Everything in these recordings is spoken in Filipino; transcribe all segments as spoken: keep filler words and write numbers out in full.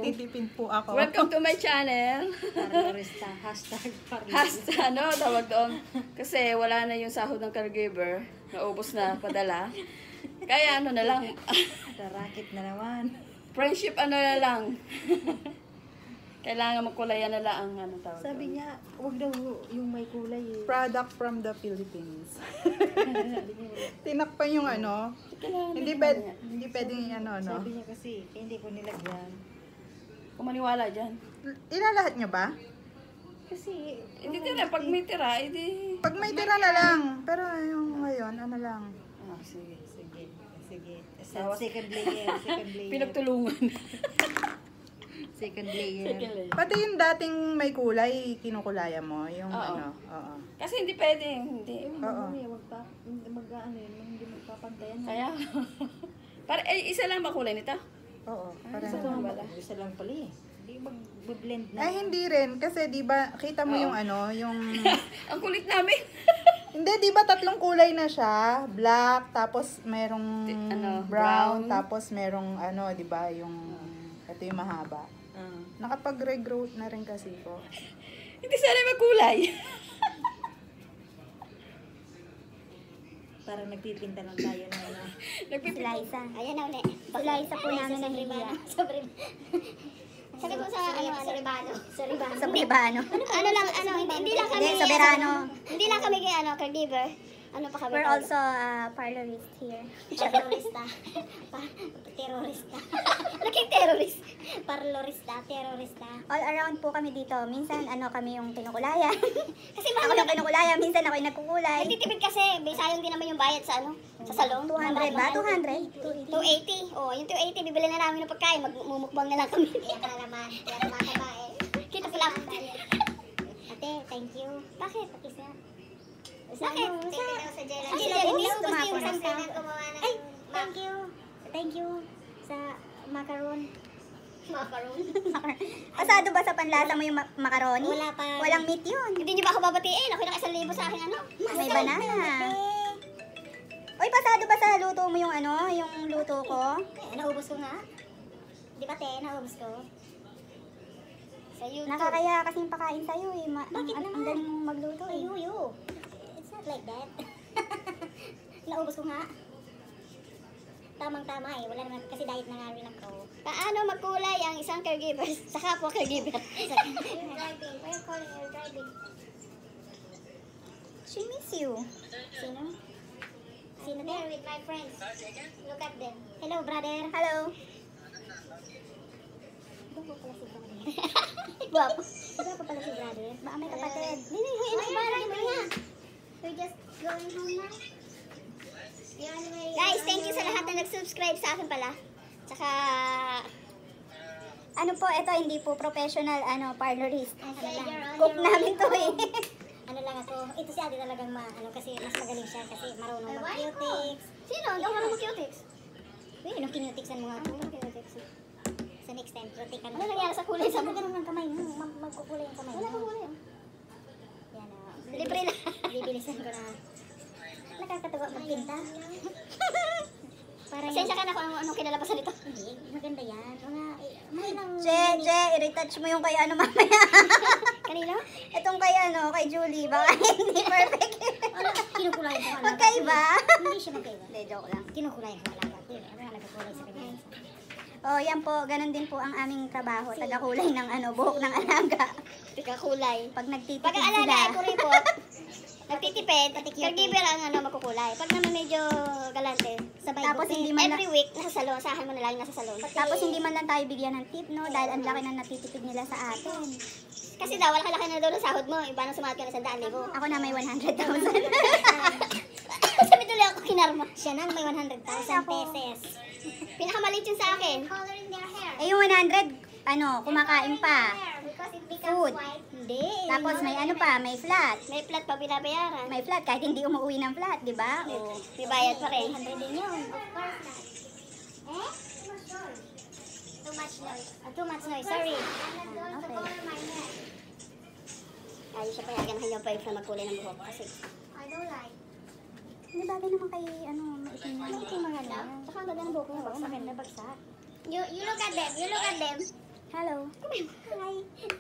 nagtitipid po ako. Welcome to my channel. Parlorista. Hashtag parlorista. Hashtag, ano, tawag doon. Kasi wala na yung sahod ng caregiver. Naubos na, padala. Kaya ano na lang. Racket na naman. Friendship ano na lang. Kailangan magkulayan na lang ang ano tawag Sabi doon. niya, huwag daw yung may kulay eh. Product from the Philippines. Tinakpan yung ano. Kailangan Hindi din pwede, naman yan. hindi pwedeng ano, ano. Sabi niya kasi, eh, hindi ko nilagyan. Kung maniwala dyan. Ilalahat nyo ba? Kasi, Hindi tira, pag may tira, edi... Pag may tira na lang. Pero yung ngayon, ano lang. Ah, sige. sige, sige. Sa second layer, second layer. Pinagtulungan. Second layer. Second layer. Pati yung dating may kulay, kinukulaya mo. Yung Oo. ano. Oo. Kasi hindi pwede, hindi. Eh, Oo. mamaya, wag pa, mag, ano yun, hindi magpapantayan. Kaya, para, eh, isa lang ba kulay nito? Oo. Ah, Para isa naman. lang pala. Isa lang pala eh. Hindi mag-blend na. Ay, hindi rin. Kasi di ba kita mo Oo. yung ano, yung... Ang kulit namin. Hindi, di ba tatlong kulay na siya? Black, tapos merong Ti- ano, brown, brown. tapos merong ano, di ba, yung... Ito yung mahaba. Ah. Nakapag-regrowth na rin kasi ko. Hindi sana magkulay. Parang nagpipinta lang tayo na ano. Nagpipila. Liza. Ayan na ulit. Liza po namin ang hiya. Sabi ko sa ano, ano, Ribano. Sa Ribano. Sa Ribano. Ano lang, ano, hindi, hindi lang kami, Hindi, sa Verano. Hindi lang kami kay, ano, caregiver. Ano pa kami? We're also uh, parlorist here. Terorista. Pa- terorista. Ano kayong terrorist? Parlorista, terorista. All around po kami dito. Minsan, ano, kami yung kinukulayan. Kasi Ako mahal yung kinukulayan. Minsan ako yung nagkukulay. nagtitipid kasi, may sayang din naman yung bayad sa ano, sa salon. two hundred ba? two hundred? two eighty. Oh, yung two eighty, bibili na namin ng pagkain, magmumukbang na lang kami. Kaya ka na naman, kaya ka mga babae. Kita ko lang. Ate, thank you. Bakit? Pakis na. Bakit? Sa, Sa, sa Jelly. Sa Sa Jelly, Jelly, tumapon gusto yung na isang sa- kailan gumawa ng Ay, thank you. Thank you sa macaron. macaron. Pasado ba sa panlasa mo yung ma- macaroni? Wala pa. Walang meat yun. Hindi niyo ba ako babatiin? Ako yung isang libo sa akin, ano? May banana. Uy, pasado ba sa luto mo yung ano, yung luto ko? Eh, naubos ko nga. Di ba, te? Naubos ko. Sa YouTube. Nakakaya kasing pakain sa'yo eh. Ma- Bakit ang, ang, naman? ang galing mong magluto eh. Ayuyo. It's not like that. Naubos ko nga. Tamang-tama eh. Wala naman kasi diet na nga rin ako. Paano magkulay ang isang caregiver sa kapwa caregiver? You're driving. Why are you calling you're driving? She miss you. Sino? Sino there with my friends? Look at them. Hello, brother. Hello. Gwapo pala si brother. Gwapo. Gwapo pala si brother. Baka may kapatid. Hindi, hindi. Hindi, hindi. We're just going home now. Guys, thank you sa lahat na nag-subscribe sa akin pala. Tsaka, Ano po, ito hindi po professional ano parlorist. ano lang, Cook namin to eh. ano lang ako, ito si Ate talagang ma, ano, kasi mas magaling siya kasi marunong mag-cutics. Sino? Hindi ako marunong mag-cutics. Uy, anong kinutiksan mo nga ito? Anong kinutiksan? Sa next time, cutican. Ano nangyari sa kulay? Sa ganun ng kamay mo, mag- magkukulay yung kamay mo. Wala kukulay. Yan na. Libre na. Bibilisan ko na. Nakakatuwa magpinta. Parang Pasensya ka na kung ano, anong kinalabasan nito. Hindi, maganda yan. Mga, eh, may lang. Je, Je, i-retouch mo yung kay ano mamaya. Kanino? Itong kay ano, kay Julie. Baka hindi perfect. Ano, kinukulayan ko. alaga. Magkaiba. Hindi siya magkaiba. Hindi, joke lang. Kinukulayan ko alaga. Ano nga nagkakulay sa kanya? Oh, yan po, ganun din po ang aming trabaho. Tagakulay ng ano, buhok ng alaga. Tika-kulay. Pag nagtitipid Pag ang sila. alaga ay kuripot, nagtitipid, caregiver ang ano, magkukulay. Pag naman medyo galante, sabay Tapos buti. hindi man every week, nasa salon, sa akin mo na lang nasa salon. Tapos hindi man lang tayo bigyan ng tip, no? Dahil ang laki na natitipid nila sa atin. Kasi daw, laki-laki na daw ng sahod mo. Iba nang sumahat ka na sa daan libo. Ako na may one hundred thousand. Sabi tuloy ako kinarma. Siya na may one hundred thousand Ako. pesos. Pinakamaliit yun sa akin. Coloring their hair. Eh, yung one hundred, ano, kumakain pa. Because it becomes Food. white. Hindi. Tapos may ano pa, may flat. May flat pa binabayaran. May flat, kahit hindi umuwi ng flat, di ba? May, O, may bayad pa rin. one hundred din yun. Of course not. Eh? Too much noise. Ah, too much noise. Sorry. okay. Ayos siya payagan kanyang boyfriend magkulay ng buhok kasi I don't like. Hindi bagay naman kay, ano, maitim na. bakit yung mga lang? Tsaka ang ganda ng buhok niya, bagsak. Maganda bagsak. You, you look at them. You look at them. Hello. Hi.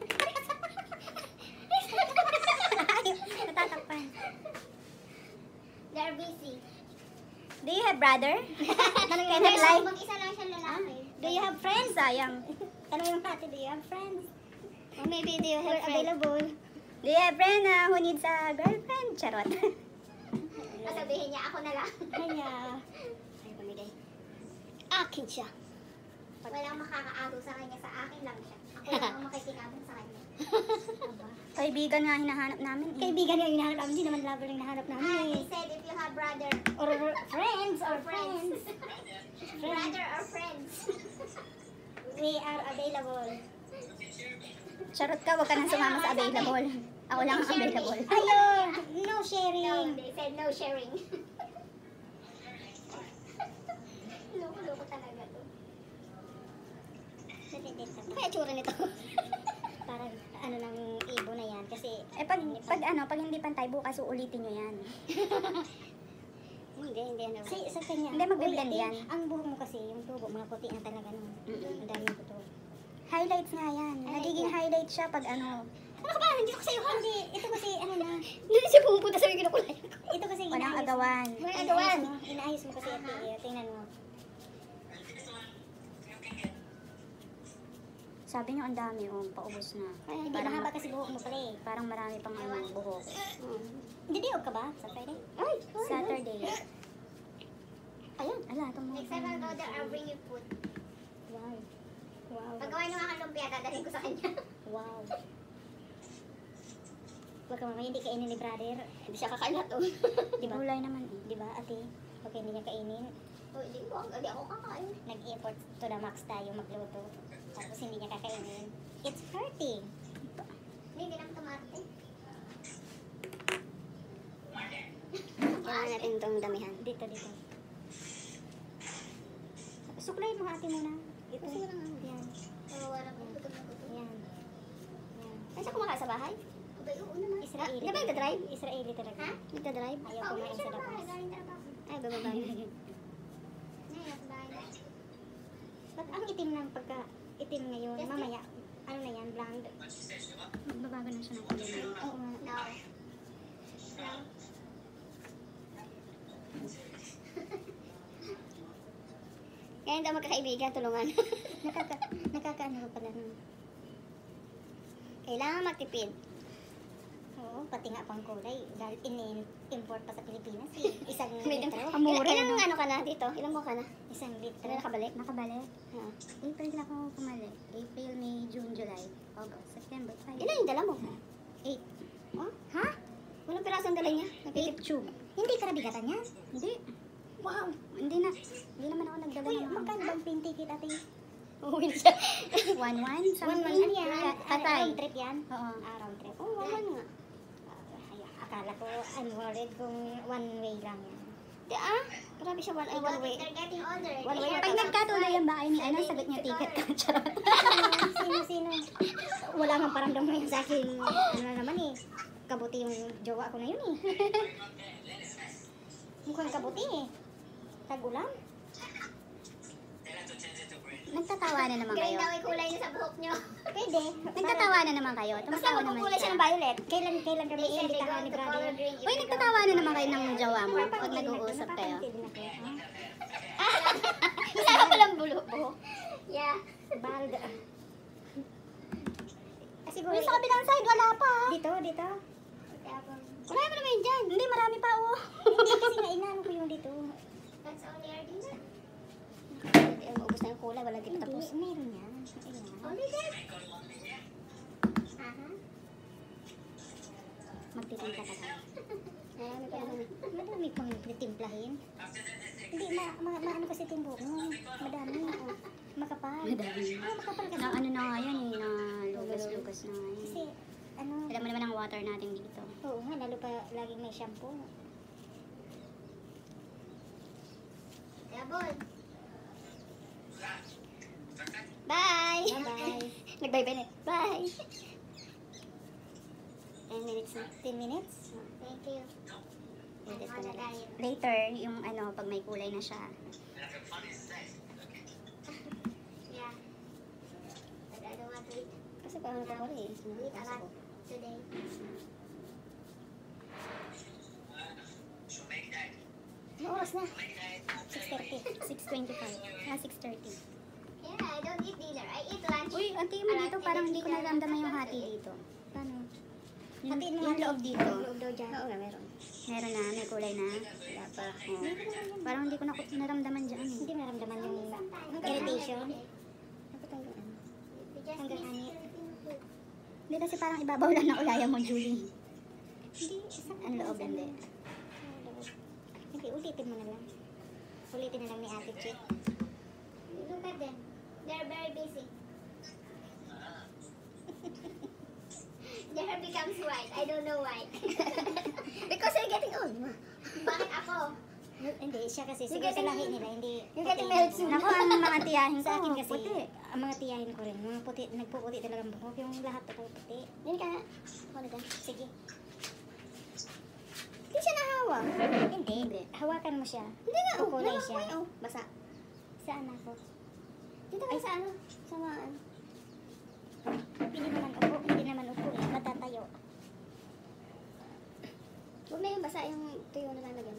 Natatakpan. They're busy. Do you have brother? Can I There's like? mag-isa lang siya lalaki. Do you have friends? Sayang. Tanong yung pati, do you have friends? Or maybe do you We're have friends? available. Do you have friend na who needs a girlfriend? Charot. Sasabihin niya, ako na lang. Kaya, ay pamigay. Akin siya. Walang makakaagaw sa kanya, sa akin lang siya. Ako lang ang makikikaban sa kanya. Kaibigan nga hinahanap namin. Eh. Kaibigan yung hinahanap namin, hindi naman lover yung hinahanap namin. Ah, they said if you have brother or friends or friends. Brother or friends. We are available. Charot ka, wag ka nang sumama sa available. Ako lang ang available. Ayun! No sharing. No, they said no sharing. Loko-loko talaga to. Ano kaya tsura nito? Parang ano ng ibo na yan kasi Eh pag, pag ano, pag hindi pantay, bukas uulitin nyo yan. hindi, hindi ano. Sa, sa kanya. Hindi, magbe-blend Uy, yan. Ang buhok mo kasi, yung tubo, mga puti na talaga no. Ang dami yung tubo. Highlights nga yan. Nagiging highlight siya pag ano. Ano ka ba? Hindi ko sa'yo. Hindi. Ito kasi ano na. Hindi siya pumupunta sa kinukulay ko. Ito kasi Walang inaayos mo. agawan. Walang agawan. Inaayos mo, inaayos mo kasi ito. eh. Tingnan mo. Sabi nyo ang dami, oh, paubos na. Ay, hindi Parang, mahaba kasi buhok mo pala eh. parang marami pang ano, buhok. Hmm. Hindi diog ka ba? Sa Friday? Ay! Saturday. Ayun. Ala, itong mga... Next time I'll go there, I'll bring you food. Wow. Wow. Pag gawin ng mga lumpia, dadalhin ko sa kanya. Wow. Huwag ka mamaya, hindi kainin ni brother. Hindi siya kakain na to. Di ba? Gulay naman eh. Di ba, ate? Pag hindi niya kainin. Oh, hindi ko. Hindi ako kakain. Nag-effort to the max tayo magluto. Tapos hindi niya kakainin. It's hurting. Hindi naman tumarte. Kailangan natin itong damihan. Dito, dito. Suklayin mo ate muna. Ito. Yan. Oo, wala ko. Yan. Yan. Ay, saan kumakain sa bahay? Oo naman. Israeli. Di ba nagda-drive? Israeli talaga. Ha? Nagda-drive? Ayaw kumain sa labas. Ay, bababa. Ba't ang itim ng pagka itim ngayon? Mamaya, ano na yan? Blonde? Magbabago na siya ng kulay na. Oo nga. No. No. Kaya hindi magkakaibigan, tulungan. Nakaka, nakakaano pala nun. Kailangan magtipid. Oo, pati nga pang kulay. Dahil in-import pa sa Pilipinas. Eh. Isang litro. Amore, Ilang no? ano ka na dito? Ilang mo ka na? Isang litro. Ano, nakabalik? Nakabalik. Ha. April na ako pumalik. April, May, June, July, August, September, five. Ilan yung dala mo? Eight. Oh? Ha? Walang pirasong dala niya? Eight tube. Hindi ka nabigatan niya? Hindi. Wow. Hindi na. Hindi naman ako nagdala Uy, ng magkano bang pin ticket ate? Uuwi na siya. one one One something. month. Ano yan? Ka- Ano, Patay. round trip yan? Oo. Ah, round trip. Oh, one month nga. Ah, ay, akala ko, I'm worried kung one way lang yan. Di ah, grabe siya one, ay, one way. They're getting older. One way. Pag nagkatuloy ang bahay ni ano, sagot niya ticket ka. Charot. Sino, sino? Wala mang paramdam ngayon sa akin. Ano na naman eh. Kabuti yung jowa ko na yun eh. Mukhang kabuti eh. Tag-ulan. Nagtatawanan naman kayo. yung kulay niya sa buhok niyo. Pwede. Nagtatawanan naman kayo. Basta Tumatawa naman magkukulay siya siya. ng violet. Kailan, kailan kami iimbitahan ni brother? Uy, nagtatawanan naman kayo ng jowa mo pag nag-uusap kayo. Isa ka palang bulo-buhok. Yeah. Bald. Ah, siguro. Uy, sa kabilang side, wala pa. Dito, dito. Wala mo naman yun dyan. Hindi, marami pa oh. Hindi kasi nga inano ko yung dito. That's only our dinner. Ay, maubos na yung kulay. Wala din tapos. Meron yan. Ayan. Only that? Aha. Magtitinta ka tayo. Marami pa naman. Madami pang titimplahin. Hindi, ma, ma, maano kasi timbok mo. Madami. Oh. Makapal. Madami. Oh, makapal kasi. Na ano na nga yan eh, na lugas-lugas na nga yan. Kasi, ano. Alam mo naman ang water natin dito. Oo nga, lalo pa laging may shampoo. Yabon. Bye! Bye-bye. Nag-bye-bye na. Bye! ten minutes na. ten minutes? Thank you. Edit ko na lang. Later, yung ano, pag may kulay na siya. Yeah. But I don't pa ako nagkakuli eh. Hindi, tama. Today. Ano oras na? six thirty. six twenty-five. Ah, six thirty. Yeah, I don't eat dinner. I eat lunch. Uy, ang tingin mo dito, parang hindi ko naramdaman yung hati dito. Paano? Yung, Hatiin mo yung nga loob dito. Yung loob daw dyan. Oo nga, meron. Meron na, may kulay na. Wala pa. Oh. Parang hindi ko na naramdaman dyan. Eh. Hindi maramdaman yung irritation. Dapat hanggang ano? Hanggang anit. Hindi kasi parang ibabaw lang ng ulaya mo, Julie. Hindi, isang Ang loob, hindi. Hindi, ulitin mo na lang. Ulitin na lang ni Ate Chick. Look at them. They're very busy. Their hair becomes white. I don't know why. Because you're getting old, ma. Bakit ako? Hindi, siya kasi siguro sa lahi nila, hindi. You're getting married soon. Naku, ang mga tiyahin Sa akin ko, kasi, puti. ang mga tiyahin ko rin, mga puti, nagpuputi talagang buhok, yung lahat na puti. Yan ka, wala dyan. Sige. Hindi siya nahawak. Hindi. Hindi. Hawakan mo siya. Hindi nga, oh. Kukulay siya. Oh. Basa. Saan ako? Dito kayo sa ano? Sa mga ano? Hindi naman upo. Hindi naman upo eh. Matatayo. Huwag na yung basa yung tuyo na lalagyan.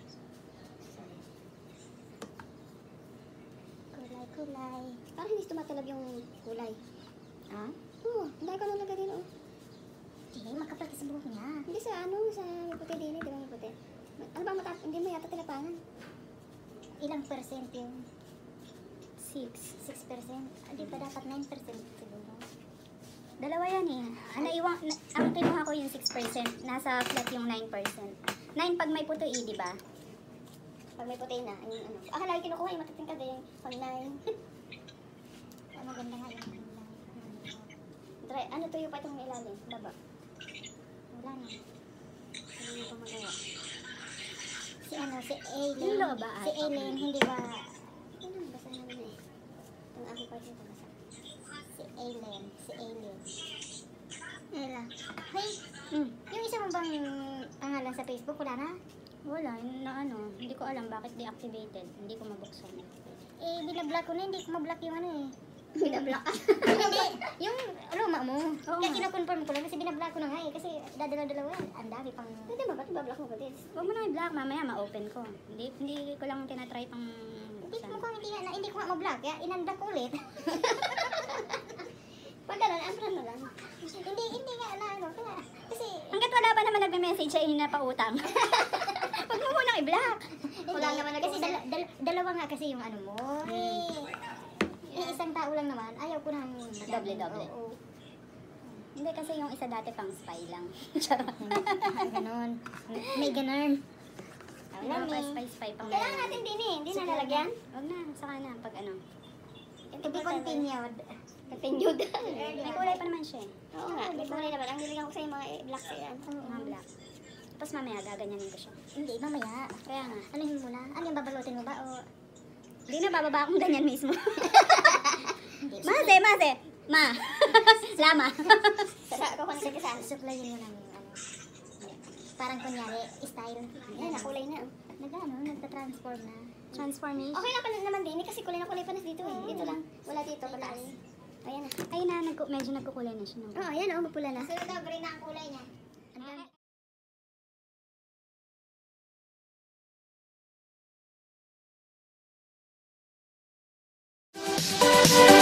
Kulay, kulay. Parang hindi tumatalab yung kulay. Ah? Oo, hindi ko nalagay din oh. Hindi, makapal kasi buhok niya. Hindi sa ano, sa puti din eh, di ba may puti? Ano bang mata, hindi mo yata tilapangan? Ilang percent yung? Six. six percent? Hindi pa dapat nine percent siguro. Dalawa yan eh. Ang naiwang, na, ang kinuha ko yung six percent. Nasa flat yung nine percent. nine pag may puto eh, di ba? Pag may puti na, yung ano. Akala ko kinukuha yung matitingkad eh, pag nine. Ah, maganda nga yung ano. Dry, ano tuyo pa itong ilalim? Baba. Wala na. Hindi pa magawa. Si ano, si Aileen. Yung loob ba, Si ate? Aileen, hindi ba? Ano, basa na rin eh. Itong aking part dito, basa. Si Aileen, si Aileen. Ella. Hey, Mm. yung isa mo bang pangalan sa Facebook, wala na? Wala, yun na ano. Hindi ko alam bakit deactivated. Hindi ko mabuksan. Eh, binablock ko na, hindi ko mablock yung ano eh. Binablock ka? Hindi, yung luma mo. Oo Kaya nga. kinakonfirm ko lang kasi binablock ko na nga eh. Kasi dadalaw-dalawa yan. Ang dami pang... Hindi ba? Ba't ibablock mo ko this? Huwag mo na i-block. Mamaya ma-open ko. Hindi, hindi ko lang tinatry pang Hindi buksan. mo kung hindi, nga- na, hindi ko nga mablock. Kaya inanda ko ulit. Pag gano'n, unfriend mo lang. Hindi, hindi nga na ano. Kaya, kasi... Hanggat wala pa naman nagme-message sa'yo na pautang. Huwag mo munang i-block. Wala naman Kasi dal- dal- dalawa nga kasi yung ano mo. Eh, eh, isang tao lang naman. Ayaw ko nang... Doble-doble. Oo. Hindi kasi yung isa dati pang spy lang. Charot. Ah, ganon. May ganon. Wala pa spy-spy pang Kailangan natin din eh. Hindi na lalagyan. Huwag na, saka na pag ano. To be continued. Continued. May kulay pa naman siya eh. Oo nga, may kulay naman. Ang nilagyan ko sa mga eh, black sa yan. Mga black. Tapos mamaya gaganyanin ko siya. Hindi, mamaya. Kaya nga. Anuhin mo na? Ano yung babalutin mo ba? O... Hindi na bababa akong ganyan mismo. Hindi. Mase, mase! Ma! Lama! Sa ako kung ano sa suplayin mo ng ano. Parang kunyari, style. Yan, nakulay na. Nag-ano, nagta-transform na. Transformation. Okay lang pa naman din eh, kasi kulay na kulay pa na dito eh. Dito lang. Wala dito, pataas. Ayan na. Ay na, nagku- medyo nagkukulay na siya. No? Oo, ayan o, mapula na. Sunod na, green na ang kulay niya. Ang dami. We'll be right back.